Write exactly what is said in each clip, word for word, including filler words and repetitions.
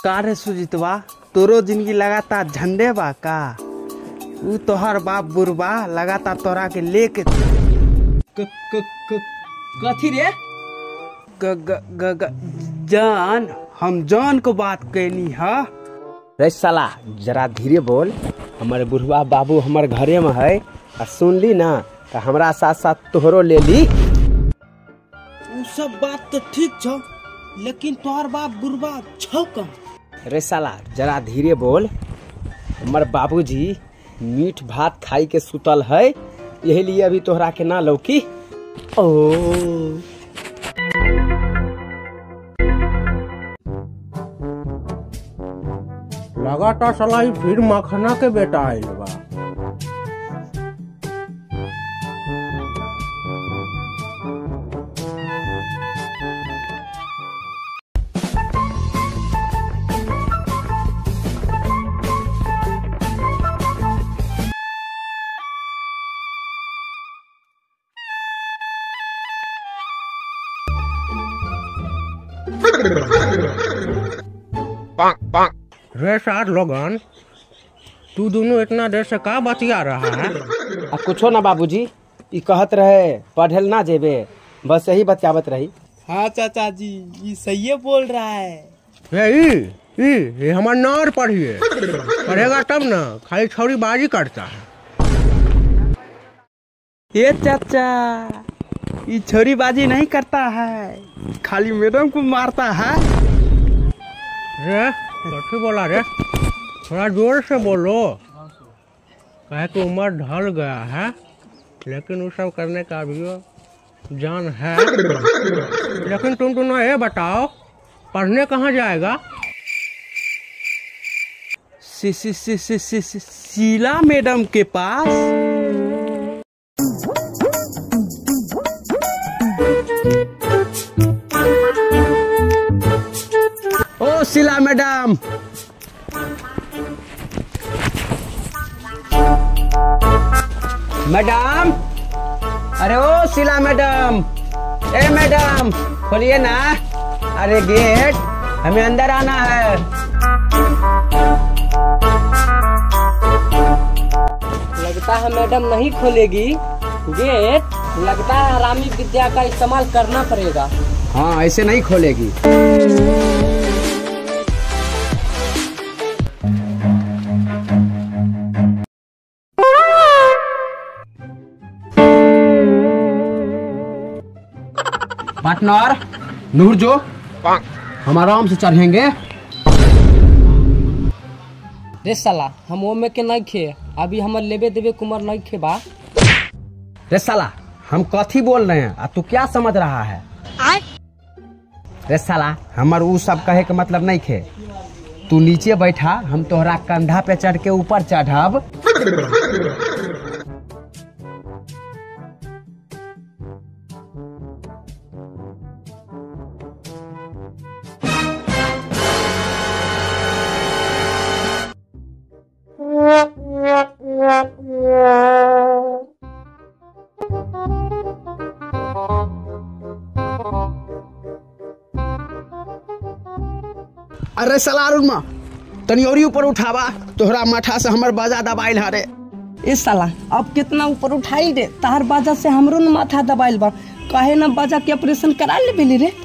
का रे सुजीतवा, तोरो जिंदगी लगातार झंडे बा का? ऊ तोहर बाप बुरबा लगातार तोरा के लेके क क क कथी रे? ग ग ग ग जान, हम जान को बात कहनी है। रे साला जरा धीरे बोल, हमारे बुढ़वा बाबू हमारे घरे में है, आ सुन ली ना तो हमरा साथ साथ तोहरो ले ली। उ सब बात तो ठीक छो, लेकिन तोहर बाप बुढ़वा छो कहाँ? रे साला जरा धीरे बोल, हमारे बाबूजी मीठ भात खाई के सुतल है, यही लिए अभी तोहरा के ना लौकी। ओ लगातार साला फिर मखना के बेटा आइल बा। रे साथ लोगन, तू दोनों इतना देर से का बतिया रहा है? आ कुछो ना बाबूजी, ई कहत रहे पढ़ल ना जेबे, बस यही बतियावत रही। हाँ चाचा जी, ये सही बोल रहा है। ये ई, ई, ये हमार नार पढ़िए, पढ़ेगा तब ना, खाली छौरी बाजी करता है। ये चाचा, ये छोरी बाजी नहीं करता है, खाली मैडम को मारता है। रे कथी बोला रे? थोड़ा जोर से बोलो, कहे कि उम्र ढल गया है, लेकिन वो सब करने का भी जान है। लेकिन तुम दोनों ये बताओ, पढ़ने कहाँ जाएगा? सी सी सी सी सी सी शीला मैडम के पास। ओ शीला मैडम, मैडम, अरे ओ शीला मैडम, ए मैडम खोलिए ना, अरे गेट, हमें अंदर आना है। लगता है मैडम नहीं खोलेगी गेट, लगता है हरामी विद्या का इस्तेमाल करना पड़ेगा। हाँ ऐसे नहीं खोलेगी। पार्टनर नूर जो, हम आराम से चढ़ेंगे। रे साला हम वो में के नहीं खे, अभी हमार लेबे देवे कुमार नहीं खे बा। रे साला हम कथी बोल रहे हैं, आ तू क्या समझ रहा है? रे साला हमार ऊ सब कहे के मतलब नहीं खे, तू नीचे बैठा, हम तोहरा कंधा पे चढ़ के ऊपर चढ़ब। अरे साला अरुणमा, तनी और ऊपर उठावा, तोहरा माथा से हमर बाजा दबाइल हारे। इस साला अब कितना ऊपर उठाई रे, तार बाजा से हमरो न माथा दबाइल बा, काहे ना बाजा के ऑपरेशन करा ले बेली रे।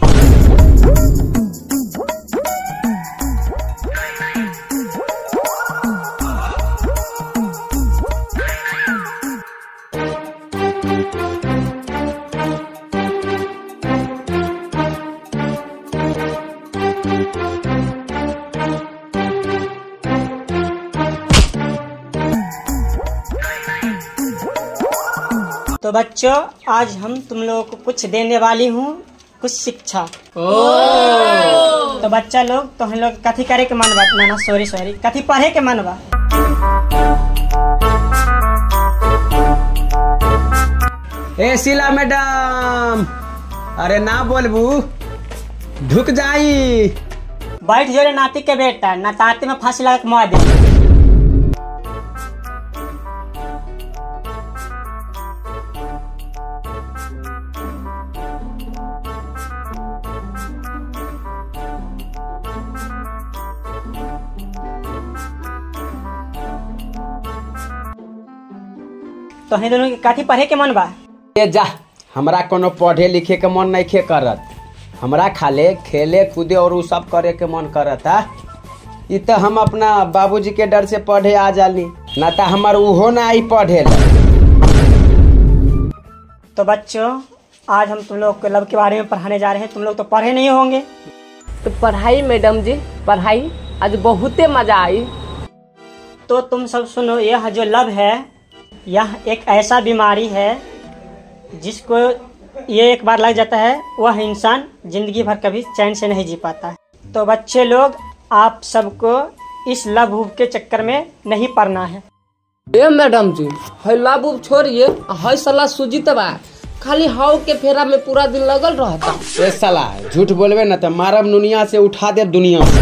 तो बच्चों, आज हम तुम लोगों को कुछ देने वाली हूँ, कुछ शिक्षा। तो बच्चा लोग, तो हम लोग कथी करे के मन बा? ना ना सॉरी सॉरी, कथी पढ़े के मन बा? ए शीला मैडम, अरे ना बोलबू, ढुक जाई। बैठ जो रे नाती के बेटा, ना ताते में फांसी लगा के मार दे। तो हम दोनों के काठी पढ़े के मन बा। ए जा, हमरा कोनो पढ़े लिखे के मन नहीं खे करत, हमरा खाले खेले कूदे और उ सब करे के मन करत है। इ तो हम अपना बाबूजी के डर से पढ़े आ जाली, ना तो हमार उहो ना आई पढ़े ला। तो बच्चों, आज हम तुम लोग को लव के बारे में पढ़ाने जा रहे हैं। तुम लोग तो पढ़े नहीं होंगे। तो पढ़ाई मैडम जी, पढ़ाई आज बहुते मजा आई। तो तुम सब सुनो, यह जो लव है यह एक ऐसा बीमारी है जिसको ये एक बार लग जाता है वह इंसान जिंदगी भर कभी चैन से नहीं जी पाता है। तो बच्चे लोग, आप सबको इस लव भूव के चक्कर में नहीं पड़ना है। ए मैडम जी, है लाभ उब छोड़िए, है सलाह सुजीत बा, खाली हाउ के फेरा में पूरा दिन लगल रहता। ए साला, झूठ बोलबे ना तो मारब नुनिया से उठा दे दुनिया से।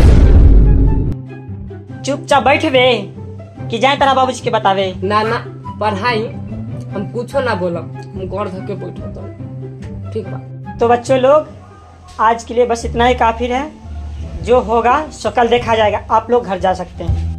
चुपचाप बैठ बे कि जाए तेरा बाबूजी के बतावे। ना ना, पढ़ाई हम कुछो ना बोलब, हम गौर धके बैठो। ठीक बा। तो बच्चों लोग, आज के लिए बस इतना ही काफी है। जो होगा सो कल देखा जाएगा। आप लोग घर जा सकते हैं।